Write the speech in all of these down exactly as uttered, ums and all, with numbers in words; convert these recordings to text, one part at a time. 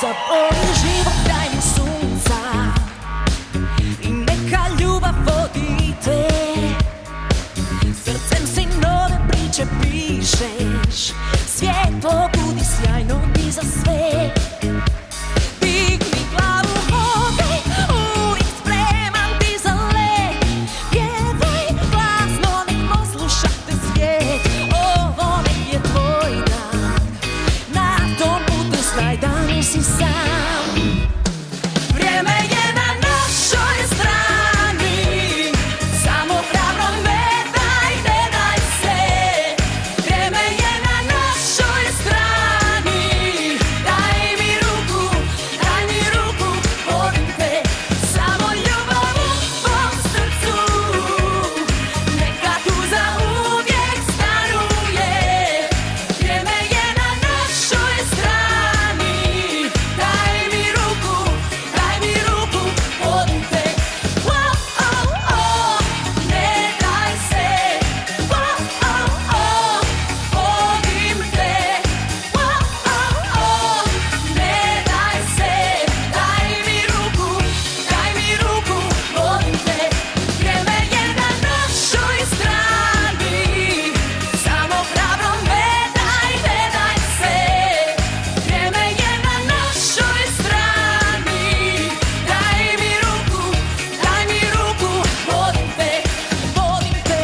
Zatvori život, daj mi sunca i neka ljubav vodi te. Srcem si nove priče pišeš, svjetlo budi sjajno i za sve. Digni glavu, hodaj, uvijek spreman ti za let. Pjevaj glasno, nek posluša te svijet. Ovo nek je tvoj dan, na tom putu znaj da nisi sam. Vrijeme je na našoj strani, samo hrabro ne daj, ne daj se. Vrijeme je na našoj strani, daj mi ruku, daj mi ruku, volim te. Samo ljubav u tvom srcu, neka tu zauvijek stanuje. Vrijeme je na našoj strani, daj mi ruku, daj mi ruku, volim te. Oh, oh, oh, ne daj se. Oh, oh, oh, volim te. Oh, oh, oh, ne daj se. Daj mi ruku, daj mi ruku, volim te. Vrijeme je na našoj strani, samo hrabro ne daj, ne daj se. Vrijeme je na našoj strani, daj mi ruku, daj mi ruku, volim te, volim te.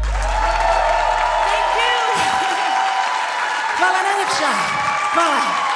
Thank you. Hvala najljepša. Hvala.